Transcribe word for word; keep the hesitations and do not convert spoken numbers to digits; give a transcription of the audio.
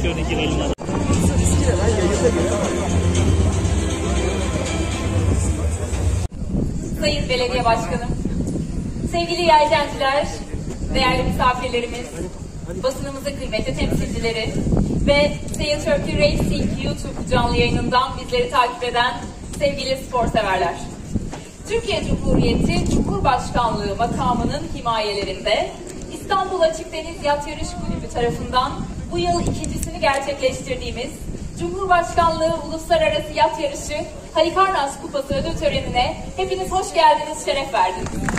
Şöyle girelim. Sayın Belediye Başkanım, sevgili yelkenciler, değerli misafirlerimiz, basınımızın kıymetli temsilcileri ve Sail Turkey Racing YouTube canlı yayınından bizleri takip eden sevgili spor severler. Türkiye Cumhuriyeti Cumhurbaşkanlığı makamının himayelerinde İstanbul Açık Deniz Yat Yarış Kulübü tarafından bu yıl ikincisini gerçekleştirdiğimiz Cumhurbaşkanlığı Uluslararası Yat Yarışı Halikarnas Kupası ödül törenine hepiniz hoş geldiniz, şeref verdiniz.